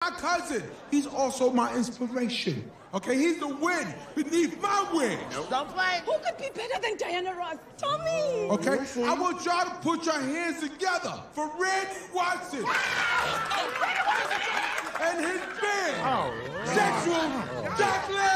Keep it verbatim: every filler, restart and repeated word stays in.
my cousin. He's also my inspiration. Okay, he's the wind beneath my wings. Nope. Don't play. Who could be better than Diana Ross? Tell me. Okay, I want y'all to put your hands together for Randy Watson and his band. Oh, Sexual Chocolate.